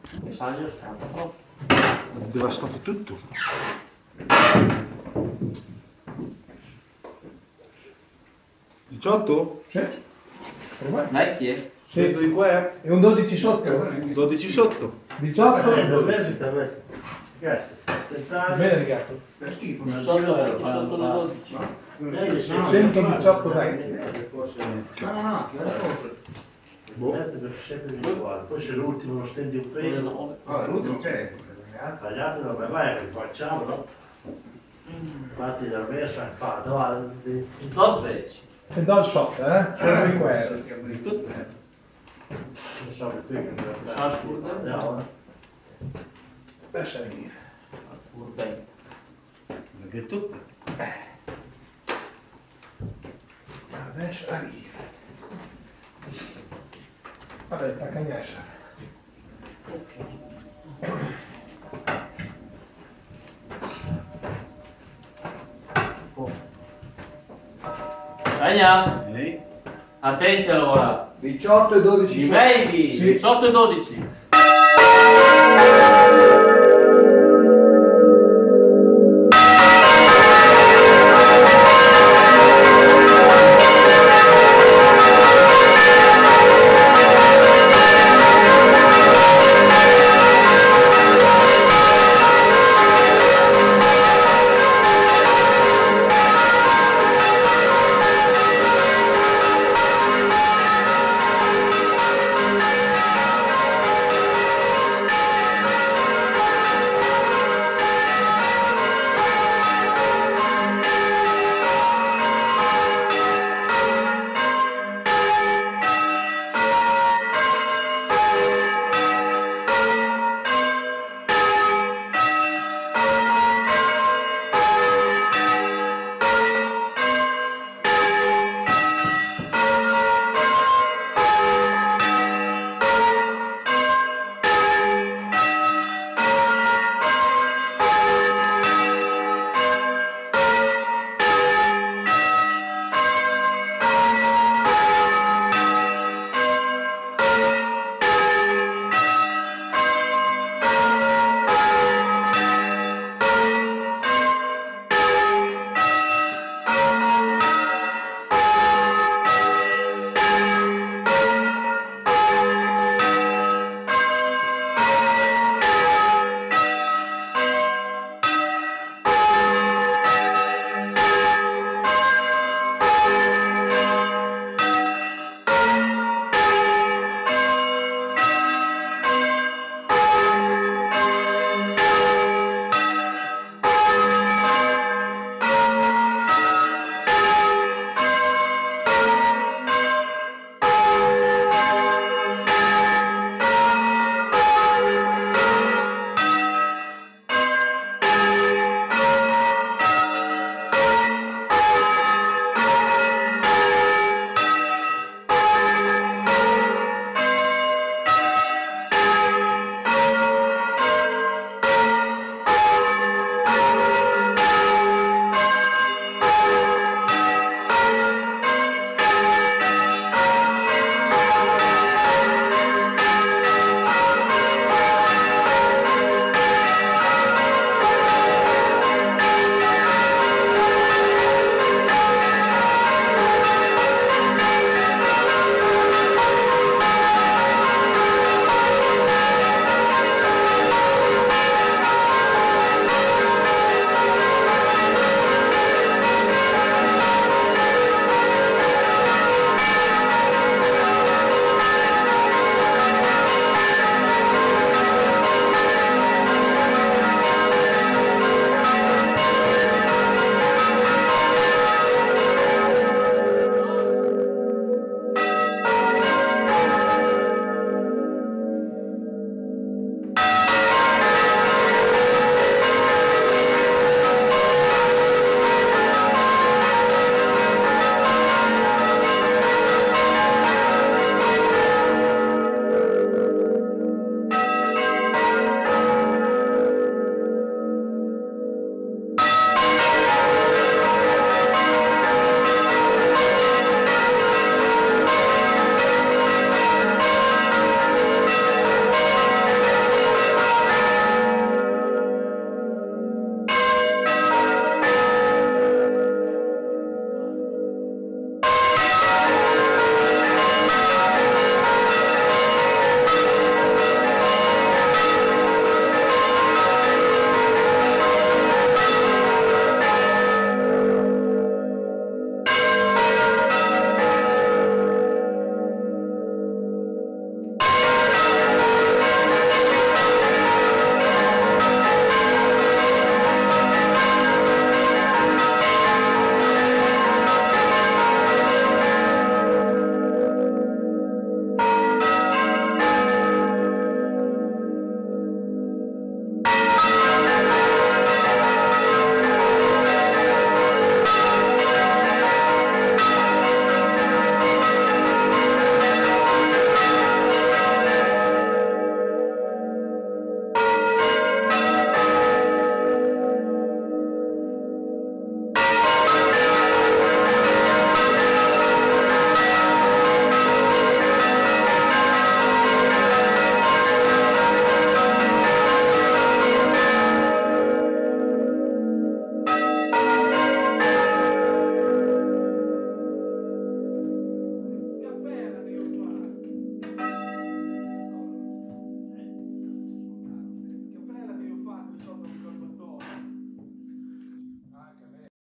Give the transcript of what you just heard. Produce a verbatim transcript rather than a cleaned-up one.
Che saggio stato. Devastato tutto. diciotto? Sì. Vecchie? Sì. Di qua E un dodici sotto? dodici sotto. diciotto? Grazie. Bene rigato. diciotto vecchi sotto le dodici. centodiciotto vecchi. No, no, no, che ora forse. Boh. Poi c'è l'ultimo, lo stendi un pelo. Allora, l'ultimo c'è. Tagliatelo per là e facciamo, no? Infatti da me sono fatto alti. dodici. E dal sotto, eh? Sono di guerra. Di tutto. Non so che qui che mi Sa fa. scurda? Andiamo, Per salire. Urben. Che tutto. Adesso arriva. Vabbè, la cagnessa. Taglia. Ehi. Attenti allora. diciotto e dodici I sotto. baby. Sì. diciotto e dodici.